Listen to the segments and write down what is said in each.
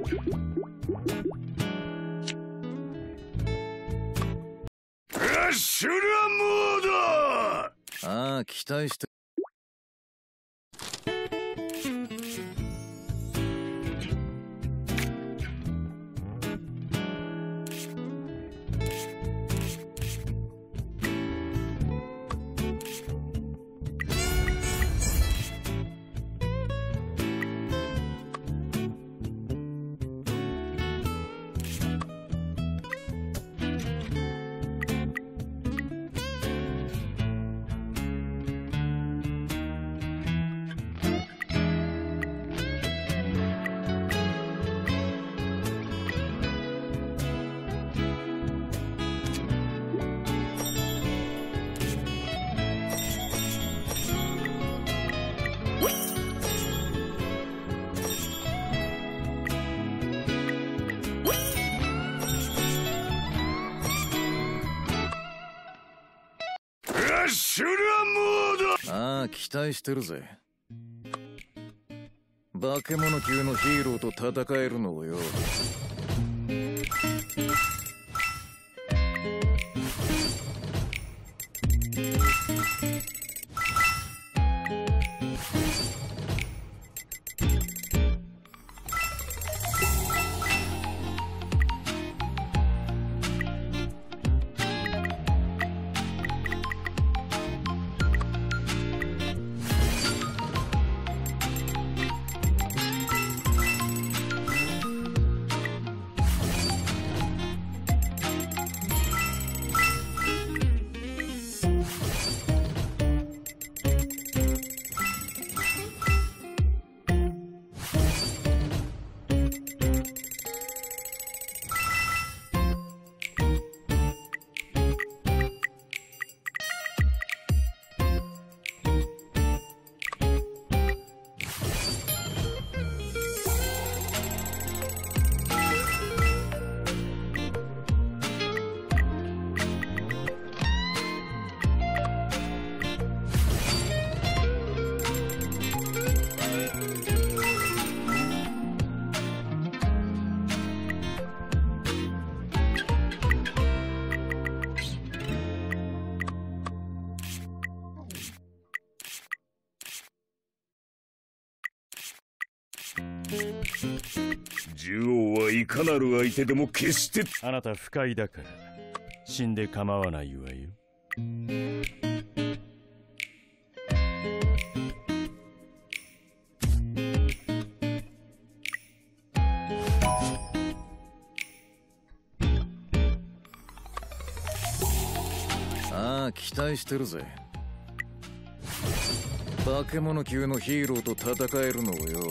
ラッシュラモード。 ああ、期待して。 シュラモード。 ああ、期待してるぜ。化け物級のヒーローと戦えるのをよ。 獣王はいかなる相手でも決して。 あなた不快だから死んで構わないわよ。 ああ、期待してるぜ。化け物級のヒーローと戦えるのをよ。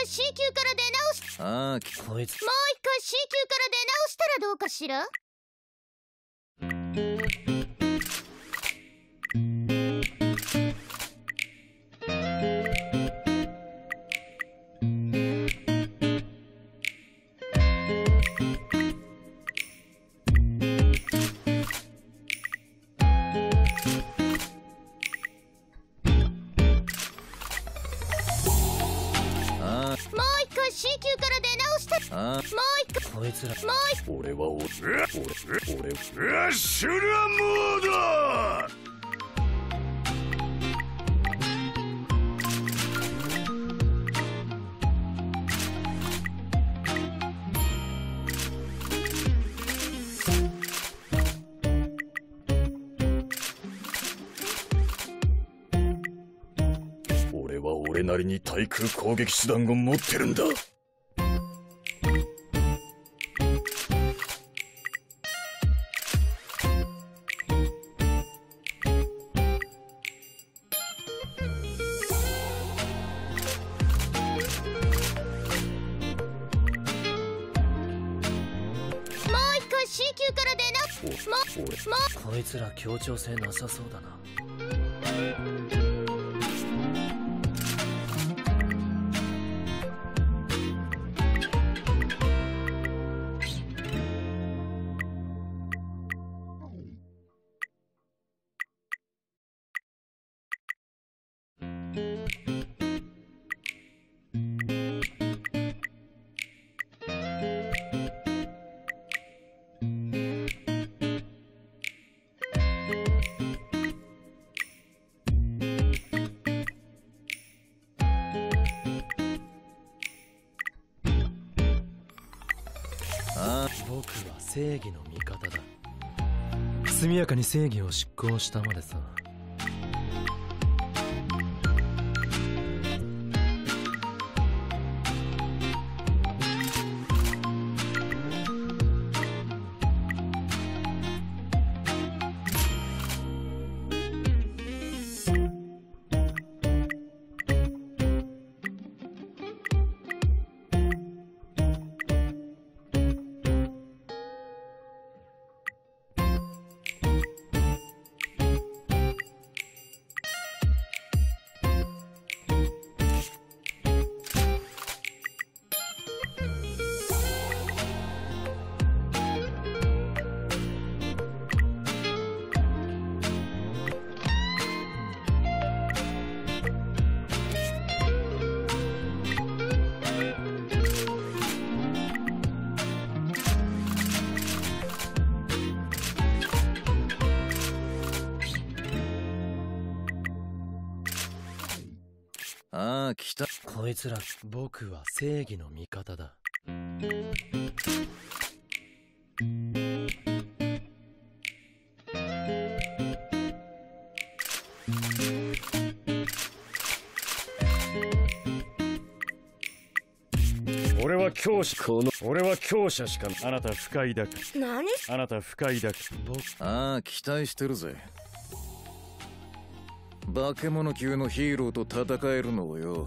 C 級から出直し、 ああ、 こいつもう一回 C 級から出直したらどうかしら。C 級から出直した。もう一回こいつら。もう俺は俺アシュラモード。俺は俺なりに対空攻撃手段を持ってるんだ。 こいつら協調性なさそうだな。僕は正義の味方だ。速やかに正義を執行したまでさ。 ああ、来た。 こいつら、僕は正義の味方だ。 俺は強者しか。あなた不快だか。 何？ あなた不快だか。 ああ、期待してるぜ。化け物級のヒーローと戦えるのをよ。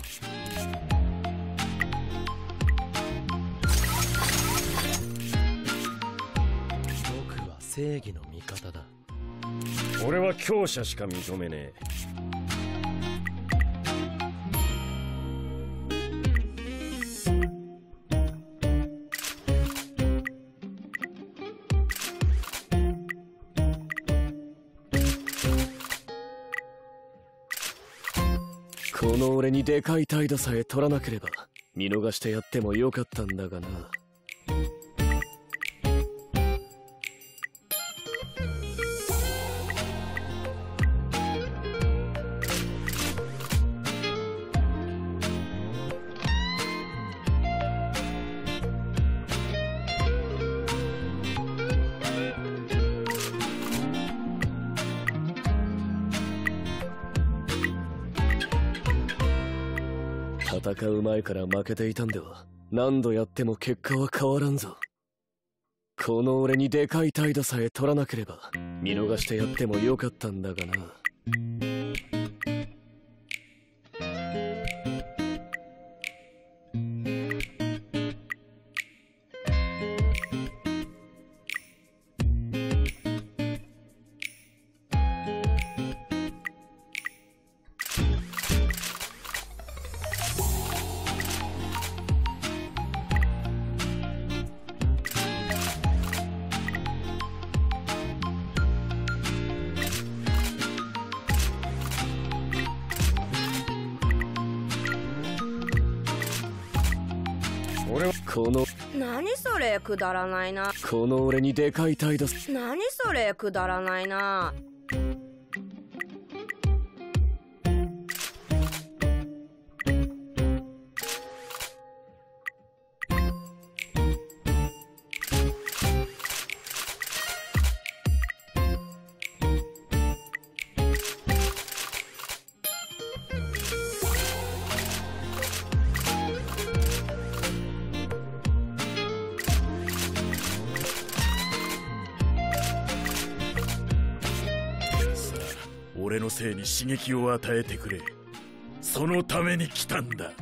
僕は正義の味方だ。 俺は強者しか認めねえ。 この俺にでかい態度さえ取らなければ見逃してやってもよかったんだがな。戦う前から負けていたんでは何度やっても結果は変わらんぞ。この俺にでかい態度さえ取らなければ見逃してやってもよかったんだがな。 俺はこの何それくだらないな。 この俺にでかい態度何それくだらないな。 俺のせいに刺激を与えてくれ。そのために来たんだ。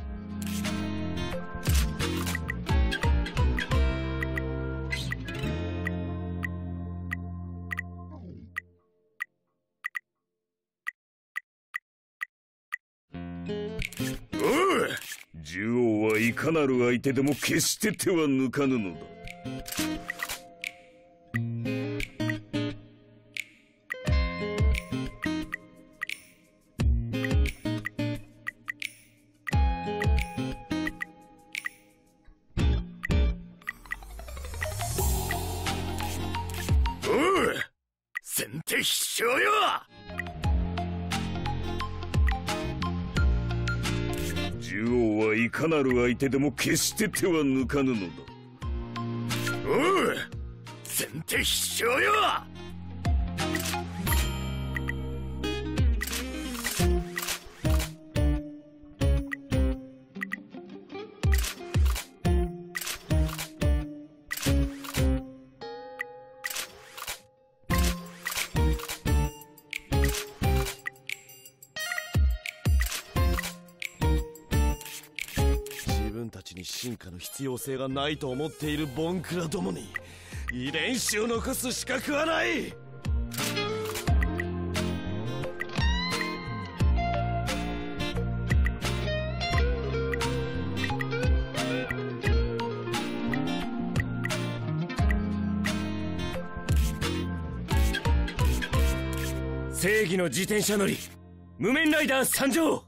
おう、獣王はいかなる相手でも決して手は抜かぬのだ。先手必勝よ。獣王はいかなる相手でも決して手は抜かぬのだ。おう、先手必勝よ。 自分たちに進化の必要性がないと思っているボンクラどもに遺伝子を残す資格はない。 正義の自転車乗り無面ライダー参上。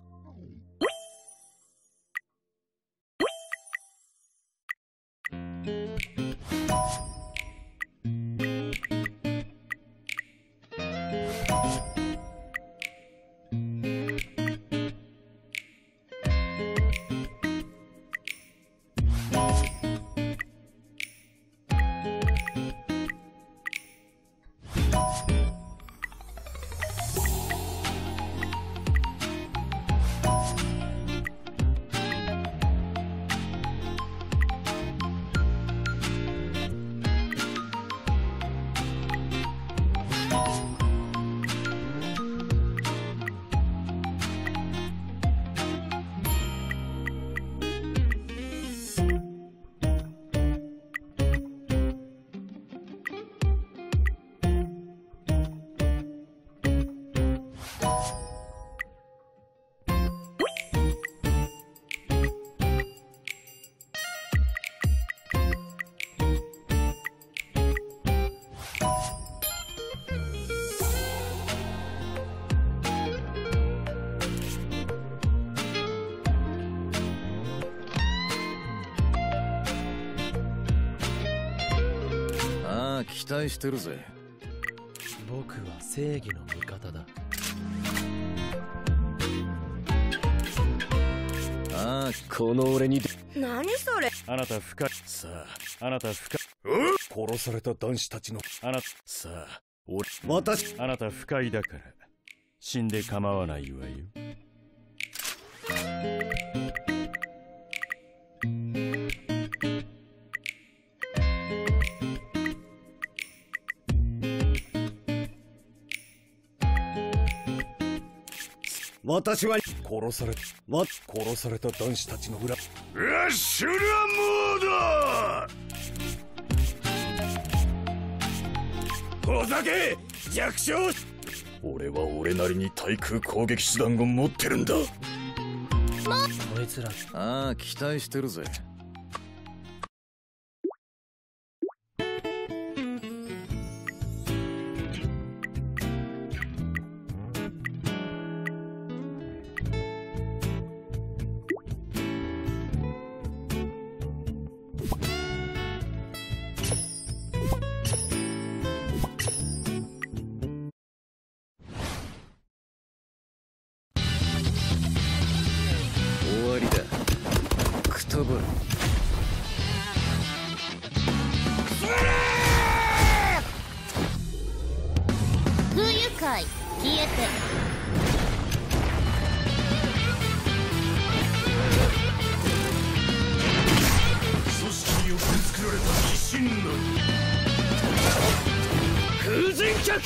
期待してるぜ。 僕は正義の味方だ。 ああ、この俺に何それ。 あなた深い。さあ、あなた深い。殺された男子たちのあなた。さあ、私。あなた不快だから死んで構わないわよ。私は殺された男子たちの裏。 ラッシュラモード。 ほざけ弱小。 俺は俺なりに対空攻撃手段を持ってるんだ。 こいつら。 ああ、期待してるぜ。 とぼる。 不愉快消えて。 組織によって作られた鬼神な空前客。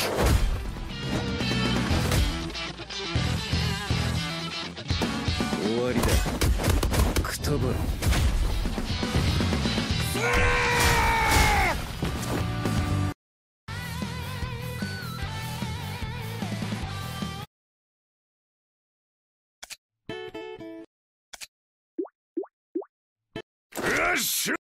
終わりだ。くとぼる。 よっしゃ。